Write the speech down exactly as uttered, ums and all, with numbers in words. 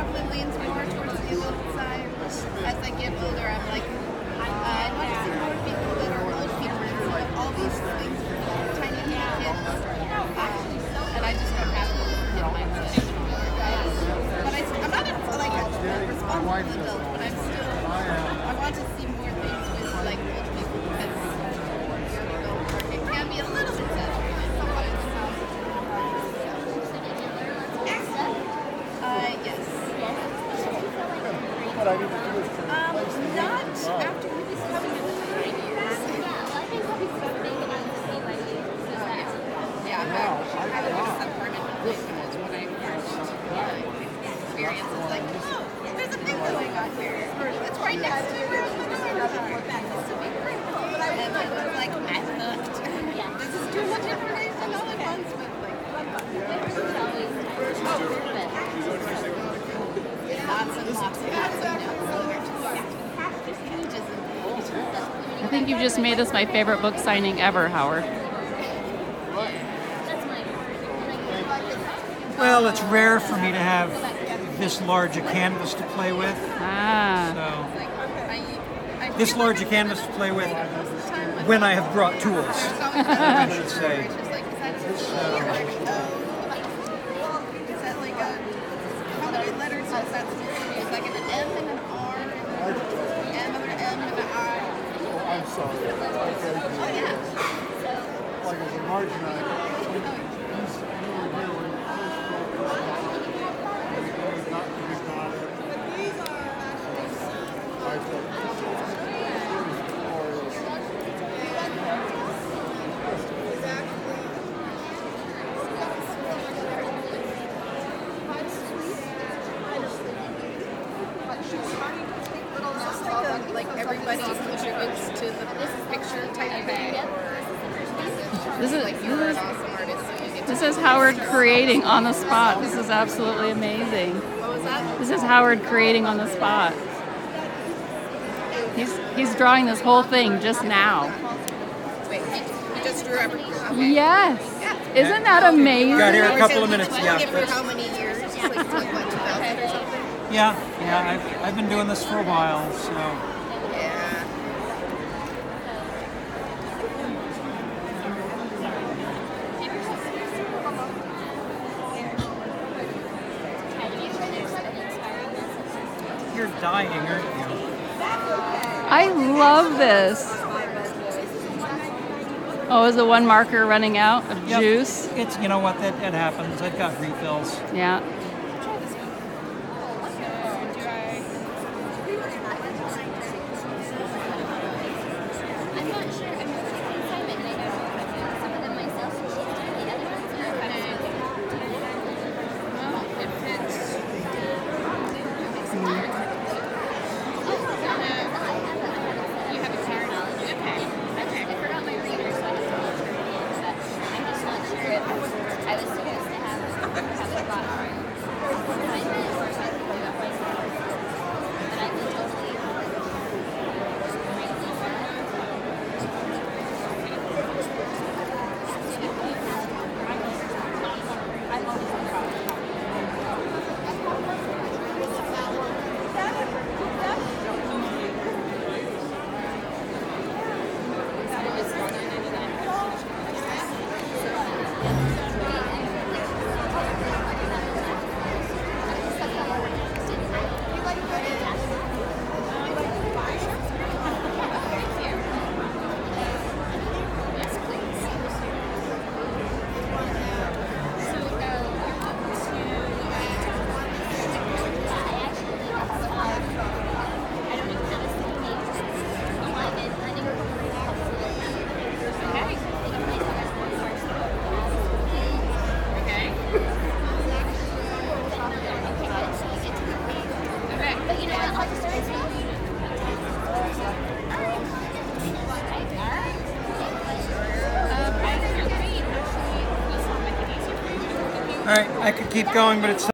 probably leans more towards the adult side. As I get older, I'm like, uh, I want to see more people that are old people instead of all these things for tiny little kids. Uh, and I just don't have the little kid mindset anymore. But I, I'm not a, like a responsible adult, but I'm still, I want to see more things with like old people because it can be a little bit saturated sometimes. Uh, yes. What I need to do is turn Um, not after he's coming in the thirty years. Yeah, I had some permanent placement when I first experience. It's like, oh, there's a thing going on here. It's right next to your house. This would be pretty cool. And I was like, I'm hooked. This is too much information all at once, but like, lots and lots and lots of notes. I think you've just made this my favorite book signing ever, Howard. Well, it's rare for me to have this large a canvas to play with. Ah. So, this large a canvas to play with when I have brought tools, I should say. How many letters is that supposed to be? It's like an M and an R and an M and an M and an I. Oh, I'm sorry. Okay. Oh, yeah. Like as a marginite. Like everybody contributes to the picture type bag. This is Like this you're an is awesome artist. So you get this is Howard creating on the spot. This is absolutely amazing. What was that? This is Howard creating on the spot. He's he's drawing this whole thing just now. Wait, you just drew everything. Okay. Yes. Isn't that amazing? Got here a couple of minutes, Like, yeah. for how many years? Like, like what, two thousand or something? Yeah, yeah, I've, I've been doing this for a while, so. Yeah. You're dying, aren't you? I love this. Oh, is the one marker running out of Yep. juice? It's, you know what, that, that happens. I've got refills. Yeah. All right, I could keep going, but it's